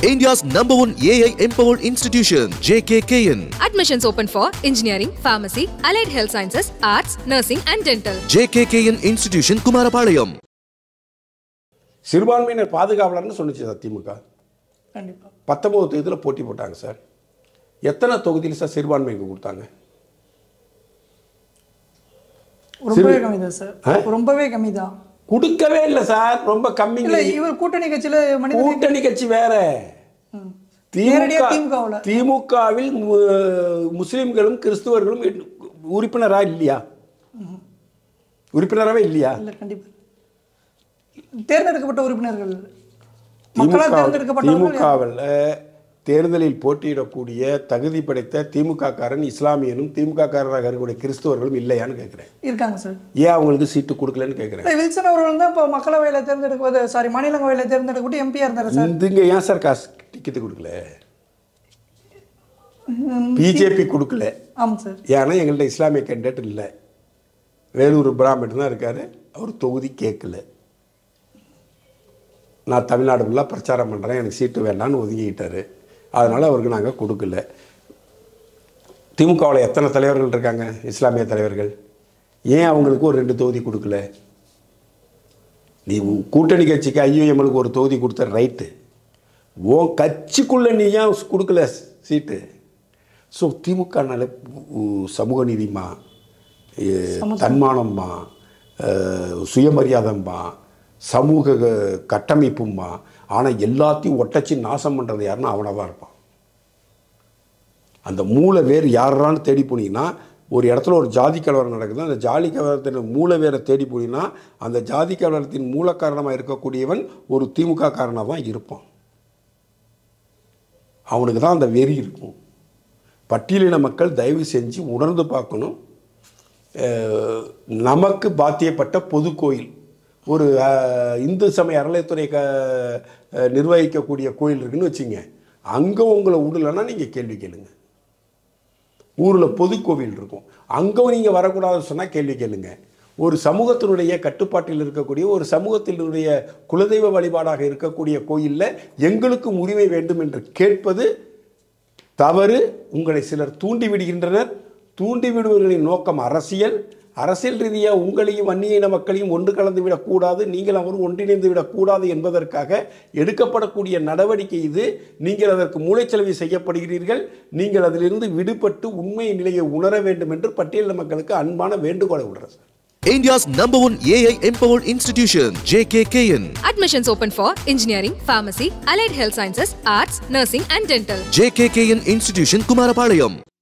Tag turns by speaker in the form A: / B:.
A: India's #1 AI empowered institution, JKKN.
B: Admissions open for engineering, pharmacy, allied health sciences, arts, nursing and dental.
A: JKKN Institution, Kumarapalayam.
C: சிறுபான்மையினர் பாதுகாவலர்னு சொன்னிச்சு sir திமுக.
D: கண்டிப்பா
C: 19 தேதியில் போட்டி போட்டாங்க sir. எத்தனை தொகுதியில் sir சிறுபான்மைக்கு கொடுத்தாங்க?
D: ரொம்பவே கம்மி தான் சார். ரொம்பவே கம்மி தான்.
C: கொடுக்கவே இல்லை சார். ரொம்ப கம்மி.
D: இல்ல இவர் கூட்டணி கட்சியில
C: கூட்டணி கட்சி வேற. திமுகவில் முஸ்லிம்களும் கிறிஸ்துவர்களும் உறுப்பினரா இல்லையா? உறுப்பினராகவே இல்லையா?
D: இல்ல கண்டிப்பா. தேர்ந்தெடுக்கப்பட்ட உறுப்பினர்கள் மக்களால் தேர்ந்தெடுக்கப்பட்டவர்கள்.
C: திமுகவில் தேர்தலில் போட்டியிடக்கூடிய தகுதி படைத்த திமுக காரன் இஸ்லாமியனும் திமுக காரராக இருக்கக்கூடிய கிறிஸ்துவர்களும் இல்லையான்னு கேட்குறேன்.
D: இருக்காங்க சார்.
C: ஏன் அவங்களுக்கு சீட்டு கொடுக்கலன்னு கேட்குறேன்.
D: வில்சன் அவர்கள் தான் இப்போ மக்களவையில் தேர்ந்தெடுப்பது மாநிலங்களவையில் தேர்ந்தெடுக்கப்பட்டு எம்பியா இருந்தார் சார்.
C: இதுங்க ஏன் சார் காசு டிக்கெட்டு கொடுக்கல? பிஜேபி கொடுக்கல. ஆமாம் சார். ஏன்னா எங்கள்கிட்ட இஸ்லாமிய கேண்டிடேட் இல்லை. வேலூர் பிராமணன் தான் இருக்கார். அவர் தொகுதி கேட்கல. நான் தமிழ்நாடு ஃபுல்லாக பிரச்சாரம் பண்ணுறேன், எனக்கு சீட்டு வேண்டான்னு ஒதுங்கிக்கிட்டார். அதனால் அவருக்கு நாங்கள் கொடுக்கல. திமுகவில் எத்தனை தலைவர்கள் இருக்காங்க இஸ்லாமிய தலைவர்கள்? ஏன் அவங்களுக்கு ஒரு 2 தொகுதி கொடுக்கல? நீ கூட்டணி கட்சிக்கு ஐயுஎம்எலுக்கு ஒரு தொகுதி கொடுத்த ரைட்டு, உன் கட்சிக்குள்ளே நீ ஏன் கொடுக்கல சீட்டு? ஸோ திமுகனால சமூக நீதிமா, தன்மானம்மா, சுயமரியாதைம்மா, சமூக கட்டமைப்புமா, ஆனால் எல்லாத்தையும் ஒட்டச்சி நாசம் பண்ணுறது யாருன்னா அவனாக தான் இருப்பான். அந்த மூளை வேறு யாரான்னு தேடி போனீங்கன்னா, ஒரு இடத்துல ஒரு ஜாதி கலவரம் நடக்குது, அந்த ஜாதி கலவரத்தின் மூளை வேரை தேடி போனீங்கன்னா அந்த ஜாதி கலவரத்தின் மூல காரணமாக இருக்கக்கூடியவன் ஒரு திமுக காரனாக தான் இருப்பான். அவனுக்கு தான் அந்த வெறி இருக்கும். பட்டியலின மக்கள் தயவு செஞ்சு உணர்ந்து பார்க்கணும். நமக்கு பாத்தியப்பட்ட பொது கோயில், ஒரு இந்து சமய அறநிலையத்துறை நிர்வகிக்கக்கூடிய கோயில் இருக்குன்னு வச்சுங்க, அங்கே உங்களை விடலைன்னா நீங்கள் கேள்வி கேளுங்க. ஊரில் பொது கோவில் இருக்கும், அங்கே நீங்கள் வரக்கூடாதுன்னு சொன்னால் கேள்வி கேளுங்க. ஒரு சமூகத்தினுடைய கட்டுப்பாட்டில் இருக்கக்கூடிய, ஒரு சமூகத்தினுடைய குலதெய்வ வழிபாடாக இருக்கக்கூடிய கோயிலில் எங்களுக்கும் உரிமை வேண்டும் என்று கேட்பது தவறு. உங்களை சிலர் தூண்டிவிடுகின்றனர். தூண்டிவிடுவர்களின் நோக்கம் அரசியல். அரசியல் ரீதியாக உங்களையும் அந்நிய மக்களையும் ஒன்று கலந்து விடக்கூடாது, நீங்கள் அவரும் ஒன்றிணைந்து விடக்கூடாது என்பதற்காக எடுக்கப்படக்கூடிய நடவடிக்கை இது. நீங்கள் அதற்கு மூளைச்சலவை செய்யப்படுகிறீர்கள். நீங்கள் அதிலிருந்து விடுபட்டு உண்மை நிலையை உணர வேண்டும் என்று பட்டியலின மக்களுக்கு அன்பான வேண்டுகோளை விடுறேன்.
A: India's #1 AI empowered institution, JKKN.
B: Admissions open for engineering, pharmacy, allied health sciences, arts, nursing and dental.
A: JKKN Institution, Kumarapalayam.